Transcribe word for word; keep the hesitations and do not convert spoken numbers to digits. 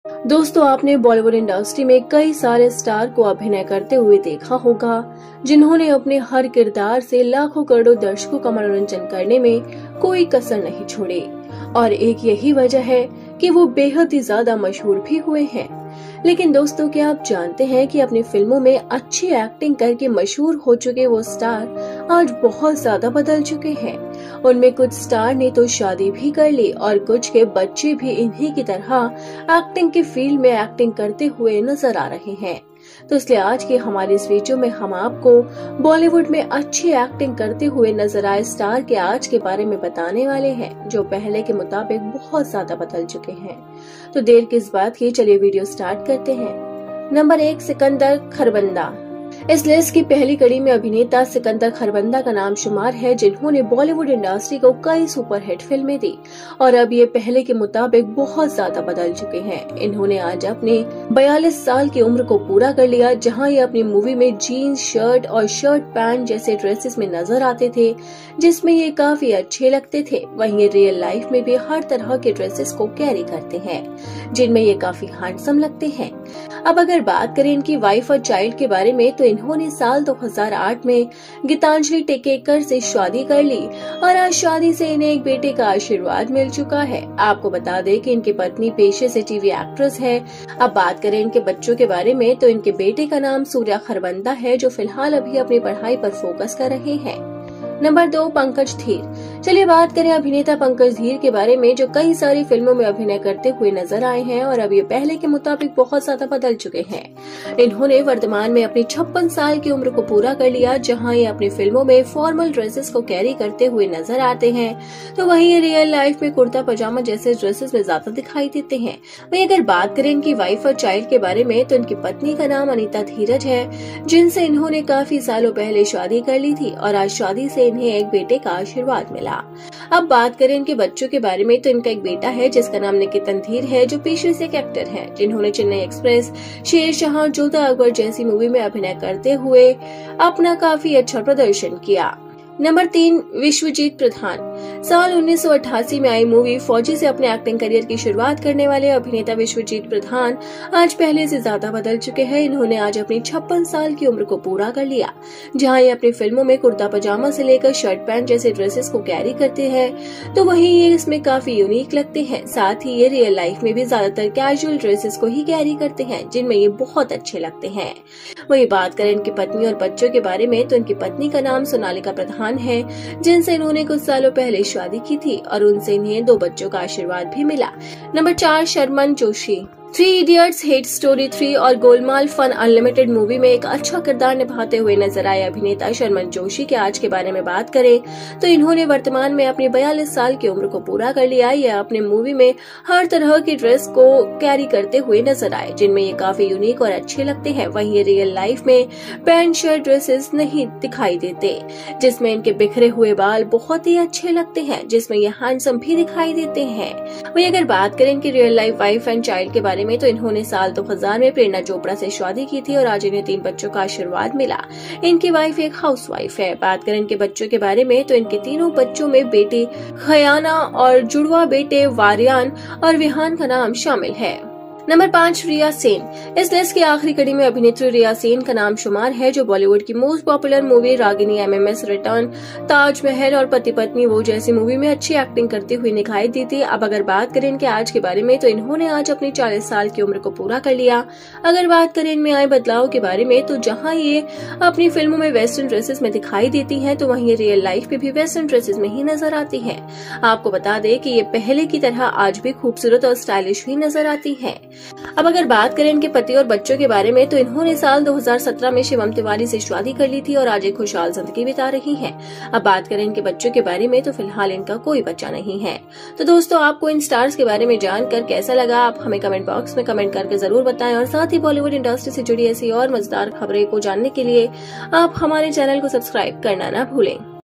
दोस्तों, आपने बॉलीवुड इंडस्ट्री में कई सारे स्टार को अभिनय करते हुए देखा होगा, जिन्होंने अपने हर किरदार से लाखों करोड़ों दर्शकों का मनोरंजन करने में कोई कसर नहीं छोड़ी। और एक यही वजह है कि वो बेहद ही ज्यादा मशहूर भी हुए हैं। लेकिन दोस्तों, क्या आप जानते हैं कि अपनी फिल्मों में अच्छी एक्टिंग करके मशहूर हो चुके वो स्टार आज बहुत ज्यादा बदल चुके हैं। उनमें कुछ स्टार ने तो शादी भी कर ली और कुछ के बच्चे भी इन्हीं की तरह एक्टिंग के फील्ड में एक्टिंग करते हुए नजर आ रहे हैं। तो इसलिए आज के हमारे इस वीडियो में हम आपको बॉलीवुड में अच्छी एक्टिंग करते हुए नजर आए स्टार के आज के बारे में बताने वाले हैं, जो पहले के मुताबिक बहुत ज्यादा बदल चुके हैं। तो देर किस बात की, चलिए वीडियो स्टार्ट करते हैं। नंबर एक, सिकंदर खरबंदा। इस लिस्ट की पहली कड़ी में अभिनेता सिकंदर खरबंदा का नाम शुमार है, जिन्होंने बॉलीवुड इंडस्ट्री को कई सुपरहिट फिल्में दी और अब ये पहले के मुताबिक बहुत ज्यादा बदल चुके हैं। इन्होंने आज अपने बयालीस साल की उम्र को पूरा कर लिया, जहां ये अपनी मूवी में जीन्स, शर्ट और शर्ट पैंट जैसे ड्रेसेस में नजर आते थे, जिसमें ये काफी अच्छे लगते थे। वहीं ये रियल लाइफ में भी हर तरह के ड्रेसेस को कैरी करते हैं, जिनमें ये काफी हैंडसम लगते हैं। अब अगर बात करें इनकी वाइफ और चाइल्ड के बारे में, तो इन्होंने साल दो हज़ार आठ में गीतांजलि टेकेकर से शादी कर ली और आज शादी से इन्हें एक बेटे का आशीर्वाद मिल चुका है। आपको बता दें कि इनकी पत्नी पेशे से टीवी एक्ट्रेस है। अब बात करें इनके बच्चों के बारे में, तो इनके बेटे का नाम सूर्या खरबंदा है, जो फिलहाल अभी अपनी पढ़ाई पर फोकस कर रहे हैं। नंबर दो, पंकज धीर। चलिए बात करें अभिनेता पंकज धीर के बारे में, जो कई सारी फिल्मों में अभिनय करते हुए नजर आए हैं और अब ये पहले के मुताबिक बहुत ज्यादा बदल चुके हैं। इन्होंने वर्तमान में अपनी छप्पन साल की उम्र को पूरा कर लिया, जहां ये अपनी फिल्मों में फॉर्मल ड्रेसेस को कैरी करते हुए नजर आते हैं, तो वहीं ये रियल लाइफ में कुर्ता पजामा जैसे ड्रेसेस में ज्यादा दिखाई देते हैं। वहीं अगर बात करें इनकी वाइफ और चाइल्ड के बारे में, तो इनकी पत्नी का नाम अनीता धीरज है, जिनसे इन्होंने काफी सालों पहले शादी कर ली थी और आज शादी से इन्हें एक बेटे का आशीर्वाद मिला। अब बात करें इनके बच्चों के बारे में, तो इनका एक बेटा है जिसका नाम निकेतन धीर है, जो पेशे से एक एक्टर है, जिन्होंने चेन्नई एक्सप्रेस, शेरशाह, जोधा अकबर जैसी मूवी में अभिनय करते हुए अपना काफी अच्छा प्रदर्शन किया। नंबर तीन, विश्वजीत प्रधान। साल उन्नीस सौ अट्ठासी में आई मूवी फौजी से अपने एक्टिंग करियर की शुरुआत करने वाले अभिनेता विश्वजीत प्रधान आज पहले से ज्यादा बदल चुके हैं। इन्होंने आज अपनी छप्पन साल की उम्र को पूरा कर लिया, जहां ये अपनी फिल्मों में कुर्ता पजामा से लेकर शर्ट पैंट जैसे ड्रेसेस को कैरी करते हैं, तो वहीं ये इसमें काफी यूनिक लगते हैं। साथ ही ये रियल लाइफ में भी ज्यादातर कैजुअल ड्रेसेस को ही कैरी करते हैं, जिनमें ये बहुत अच्छे लगते हैं। वहीं बात करें इनकी पत्नी और बच्चों के बारे में, तो इनकी पत्नी का नाम सोनालिका प्रधान है, जिनसे इन्होंने कुछ सालों पहले शादी की थी और उनसे इन्हें दो बच्चों का आशीर्वाद भी मिला। नंबर चार, Sharman Joshi. Three idiots, hate story three और गोलमाल फन अनलिमिटेड मूवी में एक अच्छा किरदार निभाते हुए नजर आए अभिनेता शर्मन जोशी के आज के बारे में बात करें, तो इन्होंने वर्तमान में अपनी बयालीस साल की उम्र को पूरा कर लिया। यह अपने मूवी में हर तरह की ड्रेस को कैरी करते हुए नजर आए, जिनमें ये काफी यूनिक और अच्छे लगते हैं। वहीं ये रियल लाइफ में पैंट शर्ट ड्रेसेस नहीं दिखाई देते, जिसमें इनके बिखरे हुए बाल बहुत ही अच्छे लगते हैं, जिसमें ये हैंडसम भी दिखाई देते हैं। वहीं अगर बात करें इनकी real life wife and child के बारे में, तो इन्होंने साल दो हज़ार में प्रेरणा चोपड़ा से शादी की थी और आज इन्हें तीन बच्चों का आशीर्वाद मिला। इनकी वाइफ एक हाउसवाइफ है। बात करें इनके बच्चों के बारे में, तो इनके तीनों बच्चों में बेटी खयाना और जुड़वा बेटे वारियान और विहान का नाम शामिल है। नंबर पाँच, रिया सेन। इस लिस्ट की आखिरी कड़ी में अभिनेत्री रिया सेन का नाम शुमार है, जो बॉलीवुड की most popular movie Ragini, MMS return, Taj Mahal और पति पत्नी वो जैसी मूवी में अच्छी एक्टिंग करती हुई दिखाई दी थी। अब अगर बात करें इनके आज के बारे में, तो इन्होंने आज अपनी चालीस साल की उम्र को पूरा कर लिया। अगर बात करें इनमें आए बदलाव के बारे में, तो जहाँ ये अपनी फिल्मों में वेस्टर्न ड्रेसेस में दिखाई देती है, तो वहीं रियल लाइफ में भी वेस्टर्न ड्रेसेस में ही नजर आती है। आपको बता दें कि ये पहले की तरह आज भी खूबसूरत और स्टाइलिश ही नजर आती है। अब अगर बात करें इनके पति और बच्चों के बारे में, तो इन्होंने साल दो हज़ार सत्रह में शिवम तिवारी से शादी कर ली थी और आज एक खुशहाल जिंदगी बिता रही हैं। अब बात करें इनके बच्चों के बारे में, तो फिलहाल इनका कोई बच्चा नहीं है। तो दोस्तों, आपको इन स्टार्स के बारे में जानकर कैसा लगा, आप हमें कमेंट बॉक्स में कमेंट करके जरूर बताएं और साथ ही बॉलीवुड इंडस्ट्री से जुड़ी ऐसी और मजेदार खबरें को जानने के लिए आप हमारे चैनल को सब्सक्राइब करना ना भूलें।